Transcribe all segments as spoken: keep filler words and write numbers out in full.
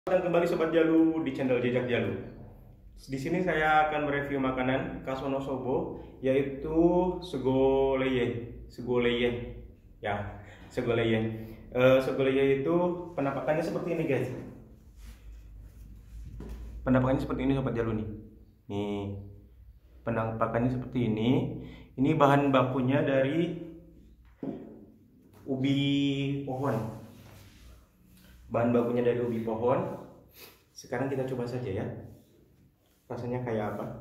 Datang kembali Sobat Jalu di channel Jejak Jalu. Di sini saya akan mereview makanan khas Wonosobo, yaitu sego leye, sego leye, ya, sego leye. Uh, sego leye itu penampakannya seperti ini, guys. Penampakannya seperti ini, Sobat Jalu nih. Nih, penampakannya seperti ini. Ini bahan bakunya dari ubi pohon. Bahan bakunya dari ubi pohon. Sekarang kita coba saja ya, rasanya kayak apa.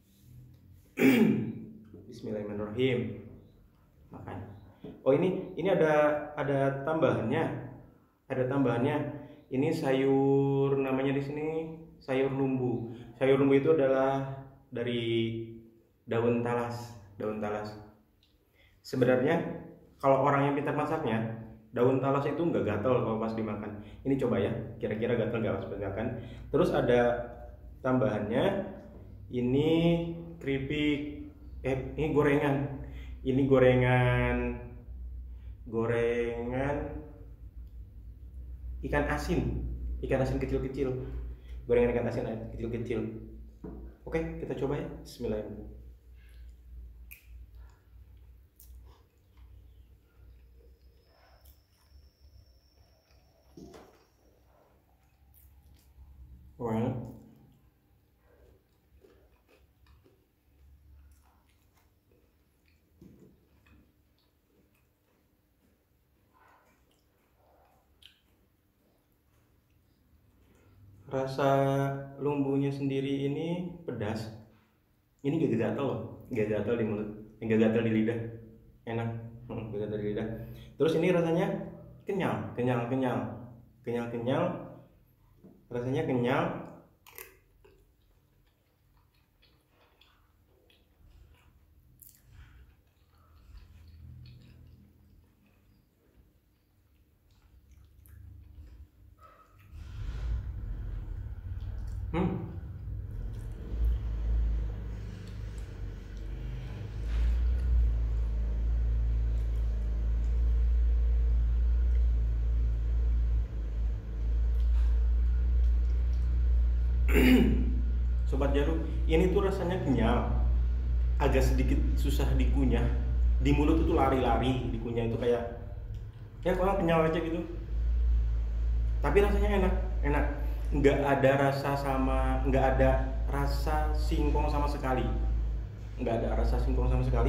Bismillahirrahmanirrahim. Makan. Oh ini ini ada ada tambahannya, ada tambahannya. Ini sayur, namanya di sini sayur lumbu. Sayur lumbu itu adalah dari daun talas, daun talas. Sebenarnya kalau orang yang pintar masaknya, daun talas itu nggak gatel kalau pas dimakan. Ini coba ya, kira-kira gatel nggak pas dimakan. Terus ada tambahannya, ini keripik, eh ini gorengan, ini gorengan, gorengan ikan asin, ikan asin kecil-kecil, gorengan ikan asin kecil-kecil. Oke, kita coba ya. Bismillahirrahmanirrahim. Well, rasa lumbunya sendiri ini pedas. Ini gak gatal loh, gak gatal di mulut, gak gatal di lidah, enak, gak gatal di lidah. Terus ini rasanya kenyal, kenyal, kenyal, kenyal, kenyal. Rasanya kenyal. Hmm. Sobat Jalu, ini tuh rasanya kenyal, agak sedikit susah dikunyah. Di mulut itu lari-lari, dikunyah itu kayak ya kalau kenyal aja gitu. Tapi rasanya enak, enak. Nggak ada rasa sama, nggak ada rasa singkong sama sekali. Nggak ada rasa singkong sama sekali.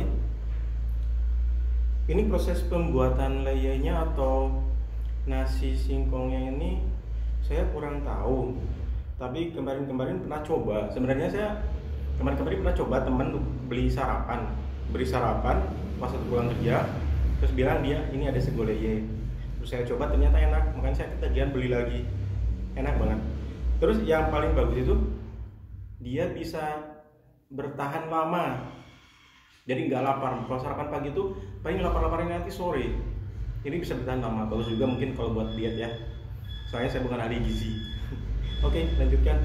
Ini proses pembuatan leyenya atau nasi singkongnya ini saya kurang tahu. Tapi kemarin-kemarin pernah coba. Sebenarnya saya kemarin-kemarin pernah coba temen beli sarapan, beli sarapan pas aku pulang kerja, terus bilang dia ini ada sego leye. Terus saya coba ternyata enak, makanya saya ketagihan beli lagi. Enak banget. Terus yang paling bagus itu dia bisa bertahan lama. Jadi nggak lapar. Kalau sarapan pagi itu paling lapar-laparnya nanti sore. Ini bisa bertahan lama. Bagus juga mungkin kalau buat diet ya. Soalnya saya bukan ahli gizi. Oke, lanjutkan.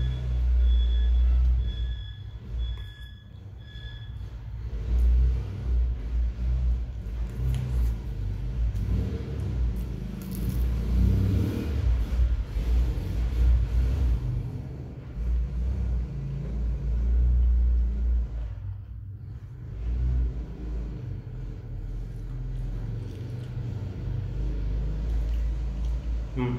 Hmm.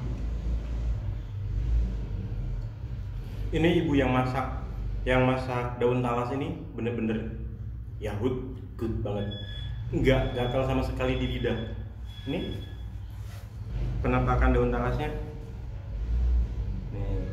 Ini ibu yang masak, yang masak daun talas ini bener-bener ya good, good banget. Nggak gatal sama sekali di lidah. Ini penampakan daun talasnya. Nih.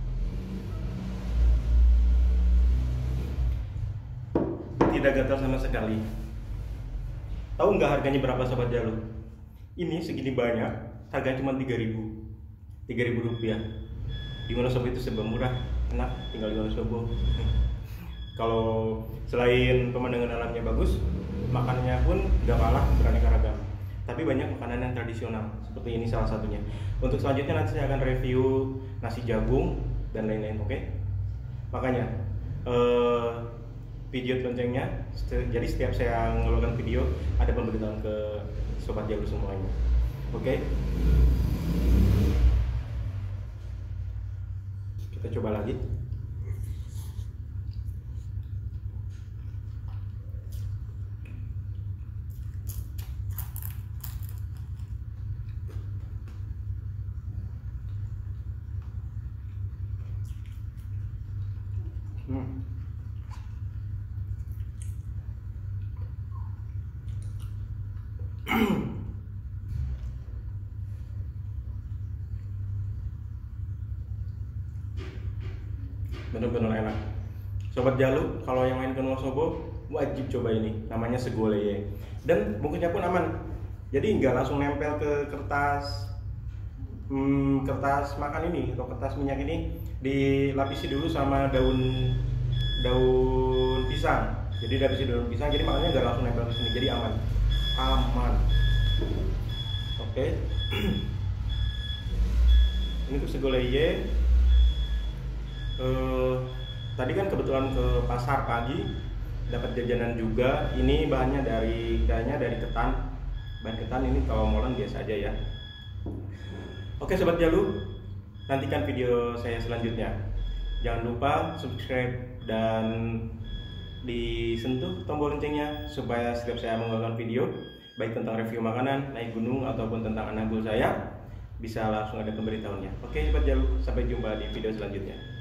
Tidak gatal sama sekali. Tahu nggak harganya berapa, Sobat Jalu? Ini segini banyak, harganya cuma tiga ribu, tiga ribu rupiah. Di Wonosobo itu serba murah, enak tinggal di Wonosobo. Kalau selain pemandangan alamnya bagus, makanannya pun gak kalah beraneka ragam. Tapi banyak makanan yang tradisional, seperti ini salah satunya. Untuk selanjutnya nanti saya akan review nasi jagung dan lain-lain, oke? Makanya eh, video loncengnya, jadi setiap saya ngeluarkan video ada pemberitahuan ke Sobat Jalu semuanya, oke? Kita coba lagi. Hmm. Bener-bener enak. Sobat Jalu, kalau yang main ke Wonosobo wajib coba ini, namanya sego leye. Dan bungkusnya pun aman, jadi nggak langsung nempel ke kertas hmm, kertas makan ini atau kertas minyak ini. Dilapisi dulu sama daun daun pisang. Jadi dilapisi daun pisang, jadi makannya nggak langsung nempel ke sini, jadi aman, aman. Oke. Ini tuh sego leye. Uh, tadi kan kebetulan ke pasar pagi dapat jajanan juga. Ini bahannya dari kayaknya dari ketan, bahan ketan. Ini kalau molen biasa aja ya. Oke Sobat Jalu, nantikan video saya selanjutnya. Jangan lupa subscribe dan disentuh tombol loncengnya supaya setiap saya mengeluarkan video baik tentang review makanan, naik gunung ataupun tentang anabul saya bisa langsung ada pemberitahuannya. Oke Sobat Jalu, sampai jumpa di video selanjutnya.